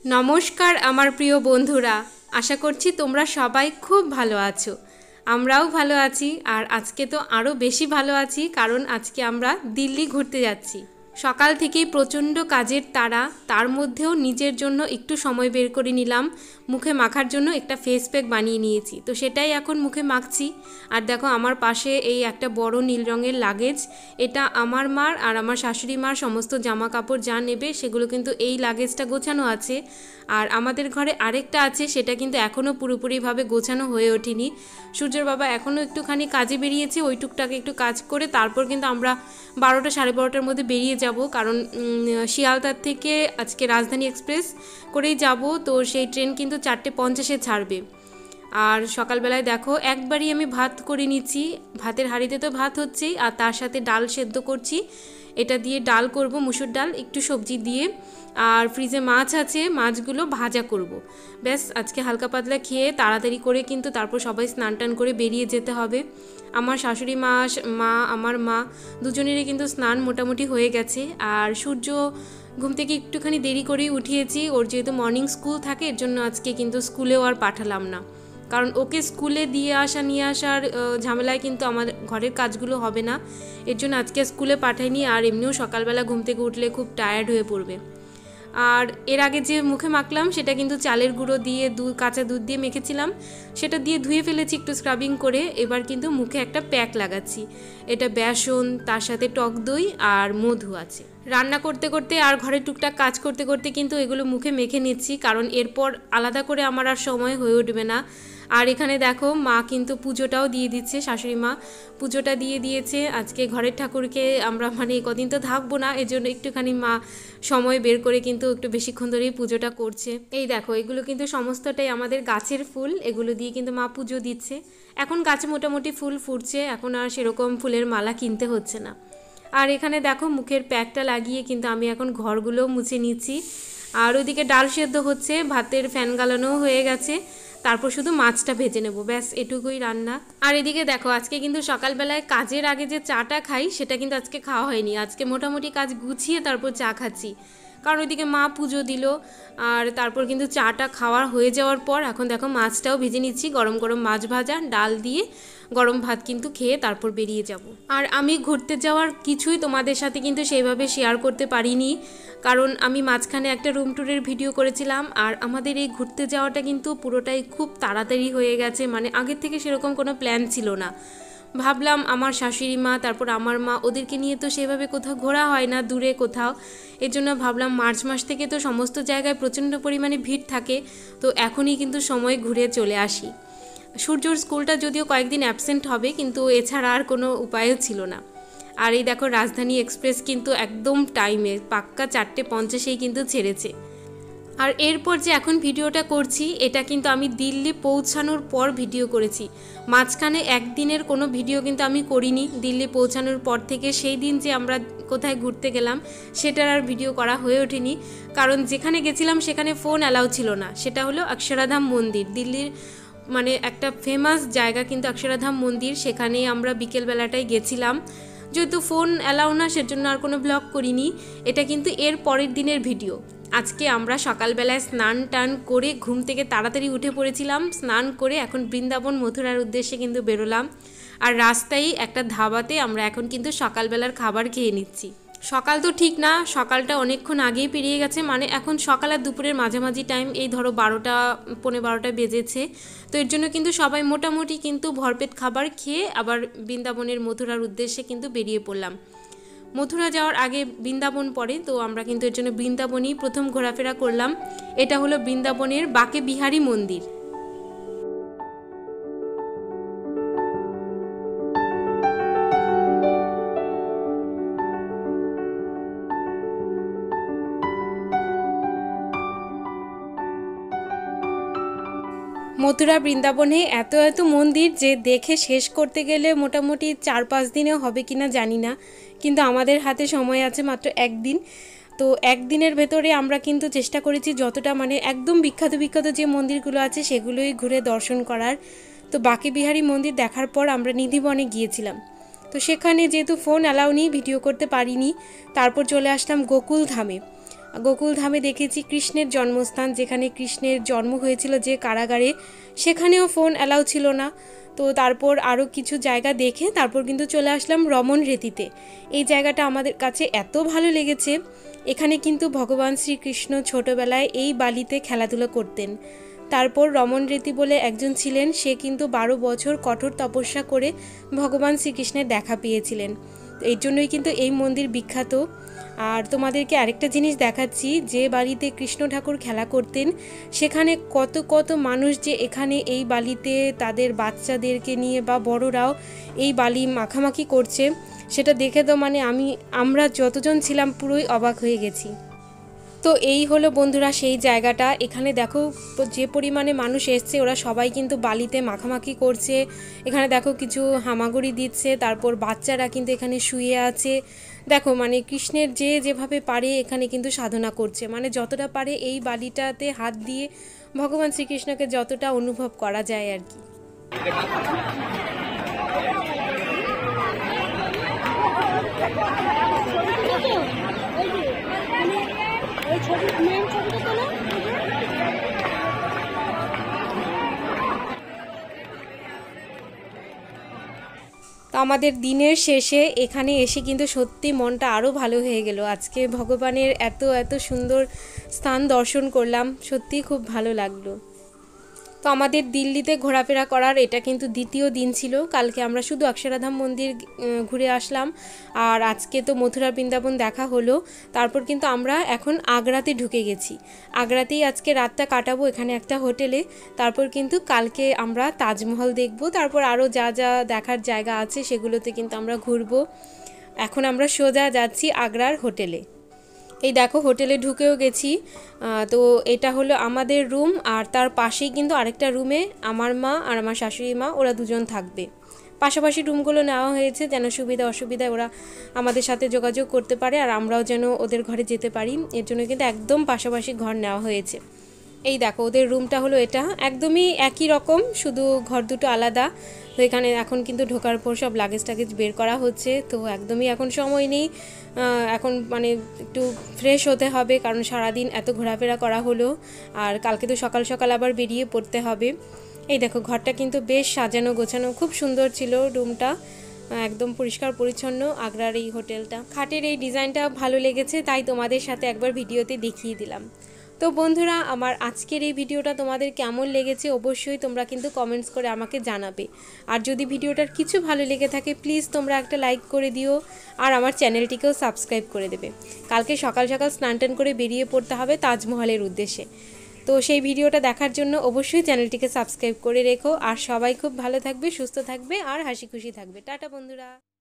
নমস্কার আমার প্রিয় বন্ধুরা, আশা করছি তোমরা সবাই খুব ভালো আছো। আমরাও ভালো আছি, আর আজকে তো আরও বেশি ভালো আছি, কারণ আজকে আমরা দিল্লি ঘুরতে যাচ্ছি। সকাল থেকেই প্রচণ্ড কাজের তাড়া, তার মধ্যেও নিজের জন্য একটু সময় বের করে নিলাম। মুখে মাখার জন্য একটা ফেস প্যাক বানিয়ে নিয়েছি, তো সেটাই এখন মুখে মাখছি। আর দেখো আমার পাশে এই একটা বড় নীল রঙের লাগেজ, এটা আমার মার আর আমার শাশুড়ি মার সমস্ত জামা কাপড় যা নেবে সেগুলো কিন্তু এই লাগেজটা গোছানো আছে। আর আমাদের ঘরে আরেকটা আছে, সেটা কিন্তু এখনও পুরোপুরিভাবে গোছানো হয়ে ওঠেনি। সূর্যের বাবা এখনও একটুখানি কাজে বেরিয়েছে, ওই টুকটাকে একটু কাজ করে তারপর কিন্তু আমরা 12টা সাড়ে 12টার মধ্যে বেরিয়ে যাব, কারণ শিয়ালদার থেকে আজকে রাজধানী এক্সপ্রেস করেই যাব। তো সেই ট্রেন কিন্তু 4:50-এ ছাড়বে। আর সকালবেলায় দেখো একবারই আমি ভাত করে নিচ্ছি, ভাতের হাঁড়িতে তো ভাত হচ্ছেই, আর তার সাথে ডাল সেদ্ধ করছি। এটা দিয়ে ডাল করব, মুসুর ডাল, একটু সবজি দিয়ে। আর ফ্রিজে মাছ আছে, মাছগুলো ভাজা করব। ব্যাস আজকে হালকা পাতলা খেয়ে তাড়াতাড়ি করে কিন্তু তারপর সবাই স্নান টান করে বেরিয়ে যেতে হবে। আমার শাশুড়ি মা আমার মা দুজনেরই কিন্তু স্নান মোটামুটি হয়ে গেছে। আর সূর্য ঘুম থেকে একটুখানি দেরি করেই উঠিয়েছি, ওর যেহেতু মর্নিং স্কুল থাকে, এর জন্য আজকে কিন্তু স্কুলেও আর পাঠালাম না, কারণ ওকে স্কুলে দিয়ে আসা নিয়ে আসার ঝামেলায় কিন্তু আমার ঘরের কাজগুলো হবে না। এর জন্য আজকে স্কুলে পাঠাইনি। আর এমনিও সকালবেলা ঘুম থেকে উঠলে খুব টায়ার্ড হয়ে পড়বে। আর এর আগে যে মুখে মাখলাম সেটা কিন্তু চালের গুঁড়ো দিয়ে কাঁচা দুধ দিয়ে মেখেছিলাম, সেটা দিয়ে ধুয়ে ফেলেছি একটু স্ক্রাবিং করে। এবার কিন্তু মুখে একটা প্যাক লাগাচ্ছি, এটা বেসন, তার সাথে টক দই আর মধু আছে। রান্না করতে করতে আর ঘরে টুকটাক কাজ করতে করতে কিন্তু এগুলো মুখে মেখে নিচ্ছি, কারণ এরপর আলাদা করে আমার আর সময় হয়ে উঠবে না। আর এখানে দেখো মা কিন্তু পুজোটাও দিয়ে দিচ্ছে, শাশুড়ি মা পুজোটা দিয়ে দিয়েছে। আজকে ঘরের ঠাকুরকে আমরা কদিন তো থাকবো না, এর জন্য একটুখানি মা সময় বের করে কিন্তু একটু বেশিক্ষণ ধরেই পুজোটা করছে। এই দেখো এগুলো কিন্তু সমস্তটাই আমাদের গাছের ফুল, এগুলো দিয়ে কিন্তু মা পুজো দিচ্ছে। এখন গাছে মোটামুটি ফুল ফুটছে, এখন আর সেরকম ফুলের মালা কিনতে হচ্ছে না। আর এখানে দেখো মুখের প্যাকটা লাগিয়ে কিন্তু আমি এখন ঘরগুলোও মুছে নিচ্ছি। আর ওইদিকে ডাল সেদ্ধ হচ্ছে, ভাতের ফ্যান গালানোও হয়ে গেছে, তারপর শুধু মাছটা ভেজে নেব, ব্যাস এটুকুই রান্না। আর এদিকে দেখো আজকে কিন্তু সকালবেলায় কাজের আগে যে চাটা খাই সেটা কিন্তু আজকে খাওয়া হয়নি। আজকে মোটামুটি কাজ গুছিয়ে তারপর চা খাচ্ছি, কারণ ওইদিকে মা পুজো দিল। আর তারপর কিন্তু চাটা খাওয়া হয়ে যাওয়ার পর এখন দেখো মাছটাও ভেজে নিচ্ছি, গরম গরম মাছ ভাজা, ডাল দিয়ে গরম ভাত কিন্তু খেয়ে তারপর বেরিয়ে যাব। আর আমি ঘুরতে যাওয়ার কিছুই তোমাদের সাথে কিন্তু সেইভাবে শেয়ার করতে পারিনি, কারণ আমি মাঝখানে একটা রুম ট্যুরের ভিডিও করেছিলাম। আর আমাদের এই ঘুরতে যাওয়াটা কিন্তু পুরোটাই খুব তাড়াতাড়ি হয়ে গেছে, আগের থেকে সেরকম কোনো প্ল্যান ছিল না। ভাবলাম আমার শাশুড়ি মা, তারপর আমার মা, ওদেরকে নিয়ে তো সেভাবে কোথাও ঘোরা হয় না দূরে কোথাও, এর জন্য ভাবলাম মার্চ মাস থেকে তো সমস্ত জায়গায় প্রচণ্ড পরিমাণে ভিড় থাকে, তো এখনই কিন্তু সময় ঘুরে চলে আসি। সূর্যর স্কুলটা যদিও কয়েকদিন অ্যাবসেন্ট হবে, কিন্তু এছাড়া আর কোনো উপায়ও ছিল না। আর এই দেখো রাজধানী এক্সপ্রেস কিন্তু একদম টাইমে পাক্কা 4:50-এই কিন্তু ছেড়েছে। আর এরপর যে এখন ভিডিওটা করছি এটা কিন্তু আমি দিল্লি পৌঁছানোর পর ভিডিও করেছি, মাঝখানে একদিনের কোনো ভিডিও কিন্তু আমি করিনি। দিল্লি পৌঁছানোর পর থেকে সেই দিন যে আমরা কোথায় ঘুরতে গেলাম সেটার আর ভিডিও করা হয়ে ওঠেনি, কারণ যেখানে গেছিলাম সেখানে ফোন অ্যালাউ ছিল না। সেটা হলো অক্ষরাধাম মন্দির, দিল্লির একটা ফেমাস জায়গা কিন্তু অক্ষরাধাম মন্দির, সেখানে আমরা বিকেলবেলাটাই গেছিলাম। যেহেতু ফোন অ্যালাউ না সেজন্য আর কোনো ব্লগ করিনি। এটা কিন্তু এর পরের দিনের ভিডিও। আজকে আমরা সকালবেলায় স্নান টান করে ঘুম থেকে তাড়াতাড়ি উঠে পড়েছিলাম, স্নান করে এখন বৃন্দাবন মথুরার উদ্দেশ্যে কিন্তু বেরোলাম। আর রাস্তায় একটা ধাবাতে আমরা এখন কিন্তু সকালবেলার খাবার খেয়ে নিচ্ছি। সকাল তো ঠিক না, সকালটা অনেকক্ষণ আগেই পেরিয়ে গেছে, এখন সকাল আর দুপুরের মাঝামাঝি টাইম, এই ধরো 12টা পৌনে 12টা বেজেছে। তো এর জন্য কিন্তু সবাই মোটামুটি কিন্তু ভরপেট খাবার খেয়ে আবার বৃন্দাবনের মথুরার উদ্দেশ্যে কিন্তু বেরিয়ে পড়লাম। মথুরা যাওয়ার আগে বৃন্দাবন পড়ে, তো আমরা কিন্তু এর জন্য বৃন্দাবনই প্রথম ঘোরাফেরা করলাম। এটা হলো বৃন্দাবনের বাকে বিহারী মন্দির। মথুরা বৃন্দাবনে এত এত মন্দির যে দেখে শেষ করতে গেলে মোটামুটি 4-5 দিনেও হবে কিনা জানি না, কিন্তু আমাদের হাতে সময় আছে মাত্র একদিন। তো একদিনের ভেতরে আমরা কিন্তু চেষ্টা করেছি যতটা একদম বিখ্যাত বিখ্যাত যে মন্দিরগুলো আছে সেগুলোই ঘুরে দর্শন করার। তো বাকে বিহারী মন্দির দেখার পর আমরা নিধিবনে গিয়েছিলাম, তো সেখানে যেহেতু ফোন অ্যালাউ নেই ভিডিও করতে পারিনি। তারপর চলে আসলাম গোকুল ধামে। গোকুলধামে দেখেছি কৃষ্ণের জন্মস্থান, যেখানে কৃষ্ণের জন্ম হয়েছিল যে কারাগারে, সেখানেও ফোন অ্যালাউ ছিল না। তো তারপর আরও কিছু জায়গা দেখে তারপর কিন্তু চলে আসলাম রমন রেতিতে। এই জায়গাটা আমাদের কাছে এত ভালো লেগেছে। এখানে কিন্তু ভগবান শ্রীকৃষ্ণ ছোটোবেলায় এই বালিতে খেলাধুলো করতেন। তারপর রমন রেতি বলে একজন ছিলেন, সে কিন্তু 12 বছর কঠোর তপস্যা করে ভগবান শ্রীকৃষ্ণের দেখা পেয়েছিলেন। এই জন্যই কিন্তু এই মন্দির বিখ্যাত। আর তোমাদেরকে আরেকটা জিনিস দেখাচ্ছি, যে বাড়িতে কৃষ্ণ ঠাকুর খেলা করতেন সেখানে কত কত মানুষ যে এখানে এই বালিতে তাদের বাচ্চাদেরকে নিয়ে বা বড়রাও এই বালি মাখামাখি করছে, সেটা দেখে তো মানে আমরা যতজন ছিলাম পুরোই অবাক হয়ে গেছি। তো এই হলো বন্ধুরা সেই জায়গাটা। এখানে দেখো যে পরিমাণে মানুষ এসছে, ওরা সবাই কিন্তু বালিতে মাখামাখি করছে। এখানে দেখো কিছু হামাগুড়ি দিচ্ছে, তারপর বাচ্চারা কিন্তু এখানে শুয়ে আছে। দেখো মানে কৃষ্ণের যে যেভাবে পারে এখানে কিন্তু সাধনা করছে, মানে যতটা পারে এই বালিটাতে হাত দিয়ে ভগবান শ্রীকৃষ্ণকে যতটা অনুভব করা যায় আর কি। তো আমাদের দিনের শেষে এখানে এসে কিন্তু সত্যি মনটা আরও ভালো হয়ে গেল। আজকে ভগবানের এত এত সুন্দর স্থান দর্শন করলাম, সত্যিই খুব ভালো লাগলো। তো আমাদের দিল্লিতে ঘোরাফেরা করার এটা কিন্তু দ্বিতীয় দিন ছিল। কালকে আমরা শুধু অক্ষরাধাম মন্দির ঘুরে আসলাম, আর আজকে তো মথুরা বৃন্দাবন দেখা হলো। তারপর কিন্তু আমরা এখন আগ্রাতে ঢুকে গেছি। আগ্রাতেই আজকে রাতটা কাটাবো এখানে একটা হোটেলে। তারপর কিন্তু কালকে আমরা তাজমহল দেখব, তারপর আরও যা যা দেখার জায়গা আছে সেগুলোতে কিন্তু আমরা ঘুরবো। এখন আমরা সোজা যাচ্ছি আগ্রার হোটেলে। এই দেখো হোটেলে ঢুকেও গেছি। তো এটা হলো আমাদের রুম, আর তার পাশেই কিন্তু আরেকটা রুমে আমার মা আর আমার শাশুড়ি মা ওরা দুজন থাকবে। পাশাপাশি রুমগুলো নেওয়া হয়েছে যেন সুবিধা অসুবিধায় ওরা আমাদের সাথে যোগাযোগ করতে পারে, আর আমরাও যেন ওদের ঘরে যেতে পারি। এর জন্য কিন্তু একদম পাশাপাশি ঘর নেওয়া হয়েছে। এই দেখো ওদের রুমটা হলো এটা, একদমই একই রকম, শুধু ঘর দুটো আলাদা। তো এখানে এখন কিন্তু ঢোকার পর সব লাগেজ টাগেজ বের করা হচ্ছে। তো একদমই এখন সময় নেই, এখন মানে একটু ফ্রেশ হতে হবে, কারণ সারাদিন এত ঘোরাফেরা করা হলো, আর কালকে তো সকাল সকাল আবার বেরিয়ে পড়তে হবে। এই দেখো ঘরটা কিন্তু বেশ সাজানো গোছানো, খুব সুন্দর ছিল রুমটা, একদম পরিষ্কার পরিচ্ছন্ন আগ্রার এই হোটেলটা। খাটের এই ডিজাইনটা ভালো লেগেছে, তাই তোমাদের সাথে একবার ভিডিওতে দেখিয়ে দিলাম। তো বন্ধুরা, আমার আজকের এই ভিডিওটা তোমাদের কেমন লেগেছে অবশ্যই তোমরা কিন্তু কমেন্টস করে আমাকে জানাবে। আর যদি ভিডিওটার কিছু ভালো লেগে থাকে প্লিজ তোমরা একটা লাইক করে দিও, আর আমার চ্যানেলটিকেও সাবস্ক্রাইব করে দেবে। কালকে সকাল সকাল স্নান টান করে বেরিয়ে পড়তে হবে তাজমহলের উদ্দেশ্যে। তো সেই ভিডিওটা দেখার জন্য অবশ্যই চ্যানেলটিকে সাবস্ক্রাইব করে রেখো। আর সবাই খুব ভালো থাকবে, সুস্থ থাকবে আর হাসি খুশি থাকবে। টাটা বন্ধুরা।